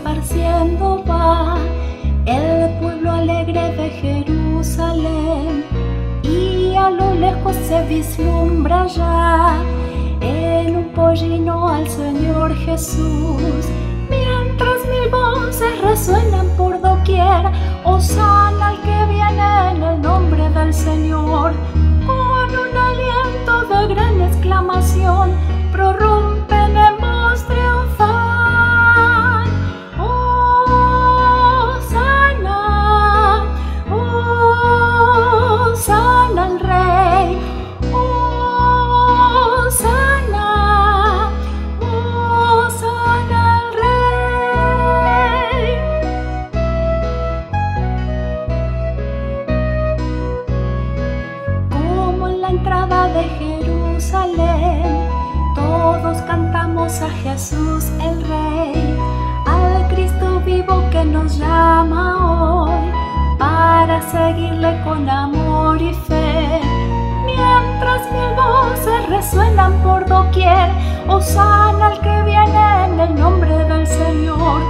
esparciendo va el pueblo alegre de Jerusalén, y a lo lejos se vislumbra ya en un pollino al Señor Jesús. Mientras mil voces resuenan por doquier, hosana al que viene en el nombre del Señor. Con un aliento de gran exclamación, prorrumpen en voz triunfal. Hosana, hosana al Rey. Hosana, hosana al Rey. Como en la entrada de Jerusalén, todos cantamos a Jesús el Rey, al Cristo vivo que nos llama hoy para seguirle con amor y fe. Mientras mil voces resuenan por doquier, hosana al que viene en el nombre del Señor.